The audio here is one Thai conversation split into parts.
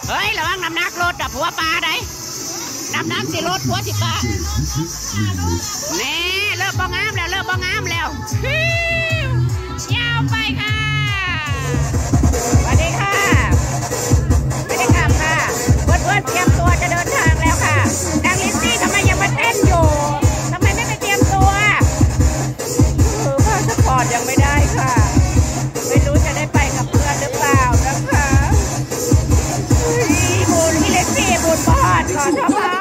เฮ้ยระวังน้ำหนักรถดับหัวปลาได้น้ำสิรถหัวสิปลาแน่เริ่มบ้องงามแล้วยาวไปค่ะสวัสดีค่ะไม่ได้ขับค่ะเพื่อนเตรียมตัวจะเดินทางแล้วค่ะนางลิซซี่ทำไมยังมาเต้นอยู่ทำไมไม่ไปเตรียมตัวพาสปอร์ตยังไม่ได้ค่ะไม่รู้จะได้ไปกับเพื่อนหรือเปล่านะคะบุญพี่เล็กซี่บุญบอดก่อนท้อ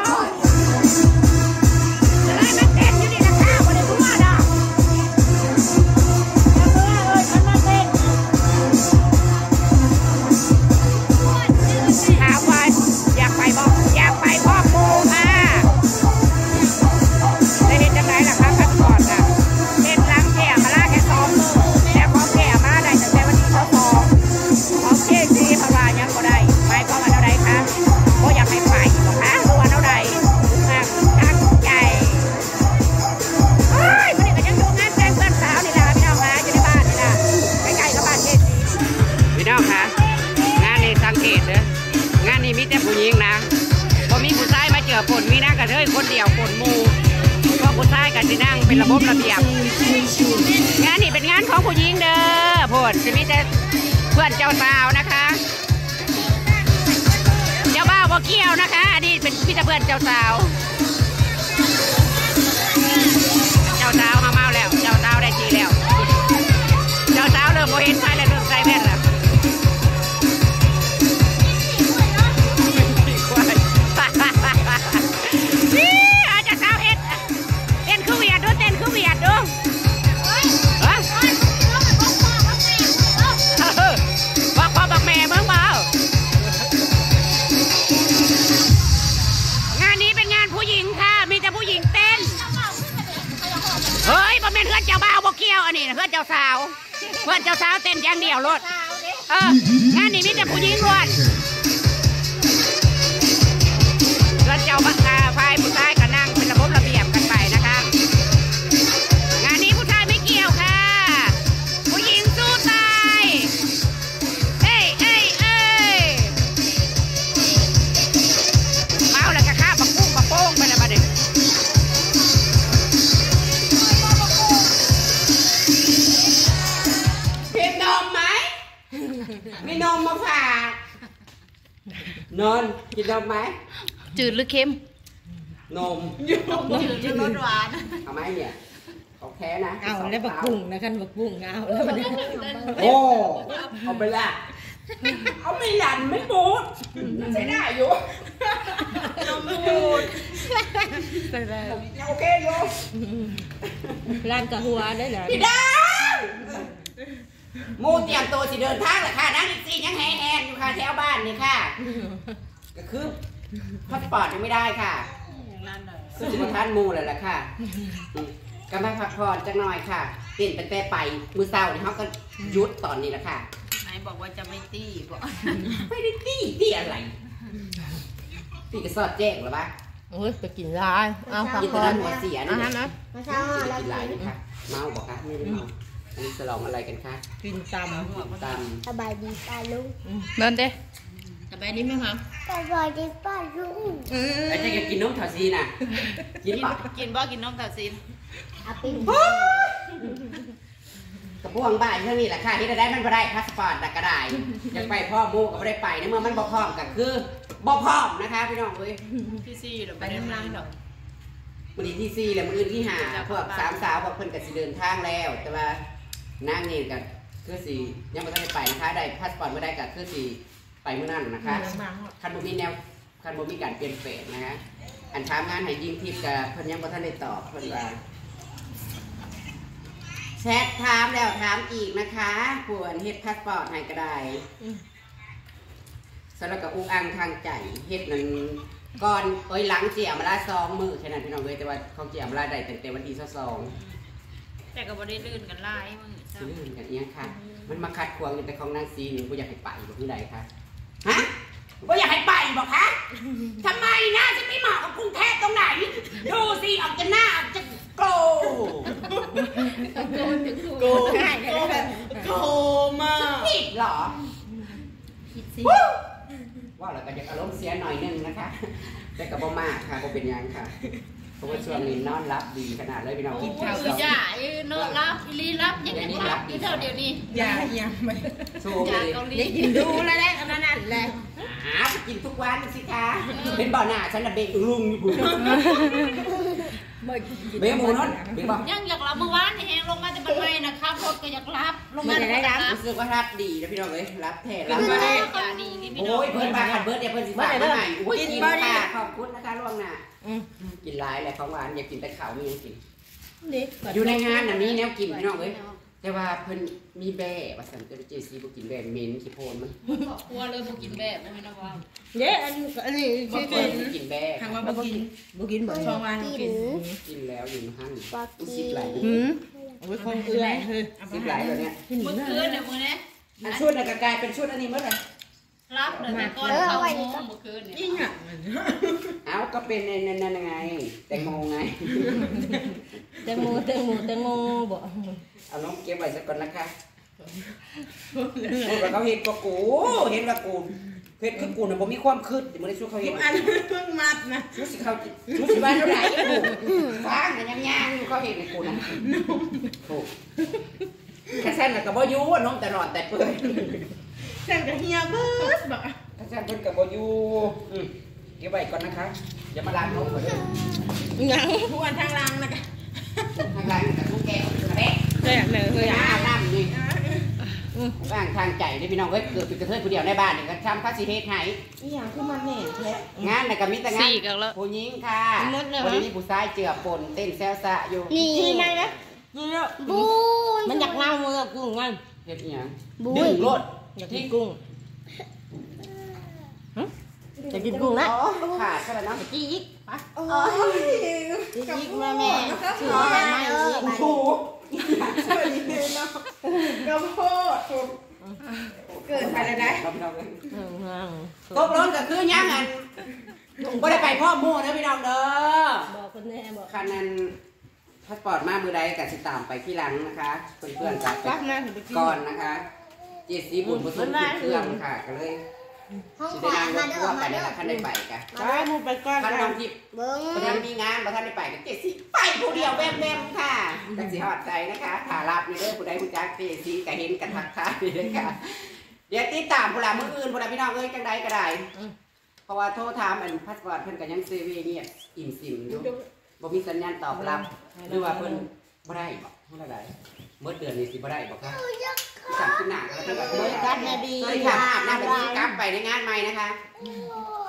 ผลมีนั่งกันเฮ้ยคนเดียวผลมูก็ผู้ชายกันที่นั่งเป็นระบบระเบียบงานนี้เป็นงานของผู้หญิงเด้อผลจะมีแต่เพื่อนเจ้าสาวนะคะเจ้าบ่าวบ่เกี่ยวนะคะอันนี้เป็นพี่เพื่อนเจ้าสาวมาเมาแล้วเจ้าสาวได้ทีแล้วเจ้าสาวเริ่มโมเห็นใครแล้วเริ่มใส่แว่นแล้วเฮ้ยบ่แม่นเพื่อนเจ้าบ่าวบ่เกี่ยวอันนี้เพื่อนเจ้าสาวเต้นอย่างเดียวรถงานนี้มีแต่ผู้หญิงล้วนเพื่อนเจ้าพายผู้ชายก็นั่งเป็นระบบระเบียบกันไปนะคะงานนี้ผู้ชายไม่เกี่ยวค่ะผู้หญิงสู้ตายเอ้ยเมาแล้วก็ข้าบักปุ้งบักโป้งไปเลยมาดิมีนมมาฝากนอนกินนมไหมจืดหรือเค็มนมจืดรสหวานเอาไหมเนี่ยเขาแค่นะเอาแล้วบักบุ้งนะกันบักบุ้งเอาแล้วมันโอ้เอาไปละเอาไม่หลั่นไม่บูดใช้ได้อยู่นมบูดโอเคอยู่ร้านกะหัวได้เหรอพี่ดาวมูเตรียมตัวสิเดินทางแหละค่ะนั่งอีกสี่ยังแหนอยู่ค่ะแถวบ้านนี่ค่ะก็คือพาสปอร์ตยังไม่ได้ค่ะคือจะมาทานมูเลยแหละค่ะกำลังพักผ่อนจังหน่อยค่ะเต้นแต่ไปมือเศร้าเนี่ยเขาก็ยุดตอนนี้แหละค่ะนายบอกว่าจะไม่ตีบอกไม่ได้ตีอะไรตีกระสอดแจ้งหรอปะโอ้ยไปกินร้ายเอาพักผ่อนหัวเสียนี่นะกินร้ายนี่ค่ะเมาบอกค่ะไม่ได้เมาอันนี้ฉลองอะไรกันคะกินตำสบายดีป้าลุงเดินเด้สบายดีไหมคะสบายดีป้าลุงไอ้เจ๊จะกินนมถาซีน่ะกินนมถาซีกระพวงบ่ายเท่านี้แหละค่ะที่จะได้มันไม่ได้พาสปอร์ตกระได้ยังไปพ่อโมก็ไม่ได้ไปในเมื่อมันบ่พร้อมกันคือบ่พร้อมนะคะพี่น้องเว้ยที่ซี่หรือไปน้ำน้ำหรอวันนี้ที่ซี่แล้วมื้อที่5พวก3 สาวพวกเพิ่นก็สิเดินทางแล้วแต่ว่านั่งนี่กับคือสียังไม่ได้ไปนะคะได้พาสปอร์ตไม่ได้กับคือสีไปเมื่อนั้นนะคะคันบ่มีแนวคันบ่มีการเปลี่ยนแปลงนะคะอันถามงานให้ยิงทิพย์กับเพิ่นยังบ่ทันได้ตอบเพิ่นว่าแชทถามแล้วถามอีกนะคะผู้อันเฮ็ดพาสปอร์ตให้ก็ได้สำหรับกับอุ้งอังทางใจเฮ็ดนั้นก่อนหลังเจียมาละ2 มื้อแค่นั้นพี่น้องเว้ยแต่ว่าเขาเจียมาละได้ตั้งแต่วันที่22แต่ก็บ่ได้ลื่นกันไล่มึงลื่นกันเนี้ยค่ะมันมาขัดขวางแต่ของนางซีนี่กูอยากให้ไปบอกที่ใดคะฮะกูอยากให้ไปบอกคะทำไมหน้าจะไม่เหมาะกับกรุงเทพตรงไหนดูสิออกจะหน้าออกจะโกมาผิดเหรอผิดสิว่าเราก็จะอารมณ์เสียหน่อยนึงนะคะแต่ก็บ่มากค่ะบ่เป็นยังค่ะเพราะว่าช่วงนี้นอนรับดีขนาดเลยพี่น้องกินข้าวกับอย่านอนรับลีรับยังรับกินเท่าเดียวนี้อย่าไม่สู้เลยได้กินดูแล้วแหละอันนั้นแหละกินทุกวันสิคะเป็นบ่อหน้าฉันน่ะเบะลุงอยู่เบะหมูนอนเบะบ่ยังอยากรับเมื่อวานนี่แหงลงมาแต่บันไดนะครับรถก็อยากรับลงมาได้รับรู้สึกว่ารับดีนะพี่น้องเลยรับแท้รับได้ดีโอ้ยเพิ่นมาขัดเบิร์ดเดี๋ยวเพิ่นสิฝากมาใหม่โอ้ยกินค่ะขอบคุณนะคะล่วงหน้ากินหลายแหละของหวานอยากกินแต่ข้าวมียังกินอยู่ในงานน่ะมีแนวกินพี่น้องเลยแต่ว่าเพิ่นมีแบ่ว่าซั่นจะไปเจซีบ่กินแบ่เหม็นขี้โพนมันกลัวเลยบ่กินแบ่บ่แม่นว่าเด้อันนี้ที่กินแบ่ทางว่าบ่กินบ่ช่องวันกินแล้วอยู่หั่นสิบหลายโอ้ยคนเอื้อยเฮ้ยสิบหลายตัวเนี้ยเมื่อคืนเนี่ยมื้อนี้อันชุดน่ะก็กลายเป็นชุดอันนี้หมดเลยรับเลยก่อนเข้าโมงเมื่อคืนเนี่ยยิ่งอ่ะเอาก็เป็นนั่นไงแตงโมไงแตงโมบ่เอาน้องเก็บไว้สักก่อนนะคะแต่เขาเห็นกับกูเห็นว่ากูเห็นคือกูน่ะผมมีความคืดมันได้ช่วยเขาเห็นอันเพิ่งมัดนะรู้สึกเขารู้สึกว่าเท่าไหร่กูฟังแต่ย่างอยู่เขาเห็นในกูนะถูกแค่เส้นน่ะกับบ่ยูน้องแต่หลอดแต่เปื่อยเส้นกับเฮียเบิร์ดบอกแค่เส้นเพิ่นกับบ่ยูเก็บไว้ก่อนนะคะอย่ามาล้างนกเลยยังทุกวันทางล่างนะคะทางล่างกับทุกแก้วกระเดะแซ่บเลยเฮ้ยน้ำนี่บ้างทางใจนี่พี่น้องเว้ยเกิดเป็นกระเทยผู้เดียวในบ้านนี่ก็ทำภาษีเฮ็ดให้อีหยังคือมันแน่แท้งานน่ะก็มีแต่งานผู้หญิงค่ะวันนี้ผู้ชายเจือปนเต้นแซวซะอยู่นี่ไงนะนี่แล้วบูมันอยากเล่ามือกุ้งไงเฮ็ดอีหยังดึงรถอยากกินกุ้งจะกินกุ้งนะค่ะใช่แล้วนะจี้อีกโอ้ยจี้มาแม่ชื่ออะไรไม่โอ้โหช่วยดีเนาะกระโพดเกิดอะไรได้ตกลงก็คือยังไงบ่ได้ไปพ่อหมู่นะพี่น้องเด้อบอกคนแน่บอกคันนั้นพาสปอร์ตมามือใดก็สิตามไปที่หลังนะคะเพื่อนๆจากก่อนนะคะเจสีบุญผสมเครื่องค่ะก็เลยสิได้นั่งรถว่าไปได้ละท่านได้ไปกันไปมูไปก่อนท่านน้องทิพย์ท่านมีงานท่านได้ไปกันเจสีไปผู้เดียวแวมๆค่ะจังสิหอดใจนะคะถ่ารับนี่เด้อผู้ใดผู้จักเจสีก็เห็นกันทักทายนี่เลยค่ะเดี๋ยวติดตามผู้หลังมืออื่นผู้หลังพี่น้องเอ้ยจังใดก็ได้เพราะว่าโทรถามอันพาสปอร์ตเพิ่นก็ยังเซเว่นเนี่ยอิ่มซิมอยู่บ่มีสัญญาณตอบรับหรือว่าเพิ่นบ่ได้บ่เท่าใดเมื่อเดือนนี้สิบ่ได้บ่ครับสั่งขึ้นหน้าแล้วเพิ่นก็บริการดีสวัสดีค่ะหน้าแบบนี้กลับไปในงานใหม่นะคะ